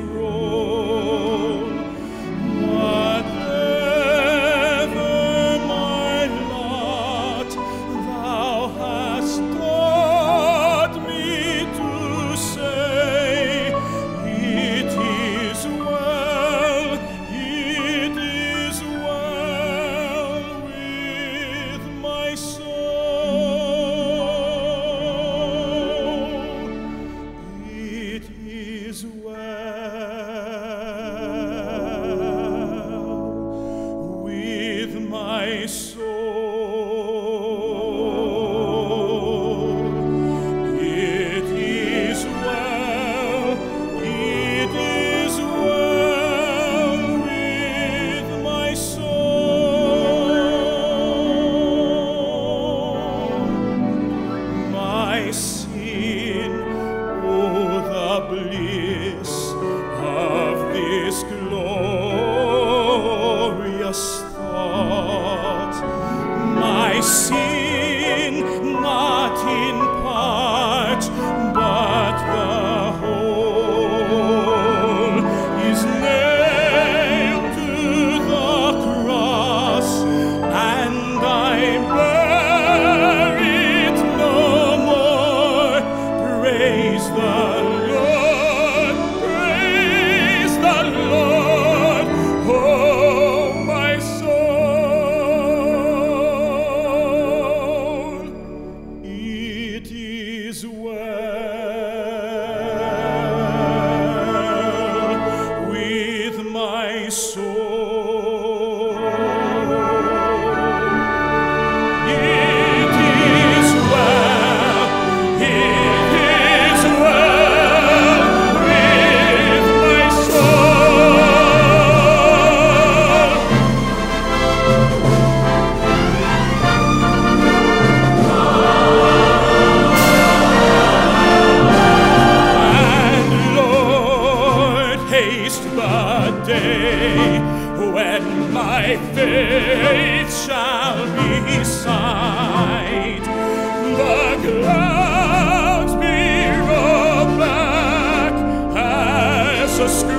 throne. Whatever my lot, thou hast taught me to say, it is well with my soul. It is well with my soul. It is well with my soul. My sin, oh, the bliss of this glorious thought. My sin, not in part, but the whole, is nailed to the cross, and I bear it no more. Praise the Lord, praise the Lord, oh my soul. It is well with my soul. It is well with my soul. And Lord, haste the day when my faith shall be sight. The clouds be rolled back as a